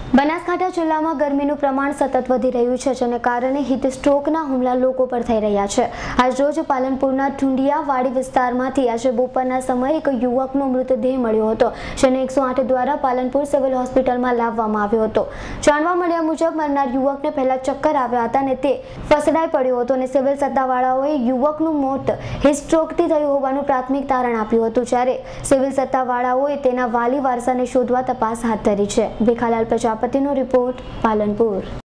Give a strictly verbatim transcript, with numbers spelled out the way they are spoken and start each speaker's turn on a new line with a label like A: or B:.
A: બનાસકાંઠા જિલ્લામાં ગરમીનું પ્રમાણ સતત વધી રહ્યું છે, જેને કારણે હીટ સ્ટ્રોકના હુમલા લોકો પર થઈ રહ્યા છે। આજરોજ પાલનપુરના ઢુંડિયાવાડી વિસ્તારમાંથી આજે બપોરના સમયે એક યુવકનો મૃતદેહ મળ્યો હતો, જેને એકસો આઠ દ્વારા પાલનપુર સિવિલ હોસ્પિટલમાં લાવવામાં આવ્યો હતો। જાણવા મળ્યા મુજબ મરનાર યુવકને પહેલા ચક્કર આવ્યા હતા અને તે ફસડાઈ પડ્યો હતો અને સિવિલ સત્તાવાળાઓએ યુવકનું મોત હીટ સ્ટ્રોકથી થયું હોવાનું પ્રાથમિક તારણ આપ્યું હતું, જ્યારે સિવિલ સત્તાવાળાઓએ તેના વાલી વારસાને શોધવા તપાસ હાથ ધરી છે। ભીખાલાલ પ્રજાપતિનો રિપોર્ટ, પાલનપુર।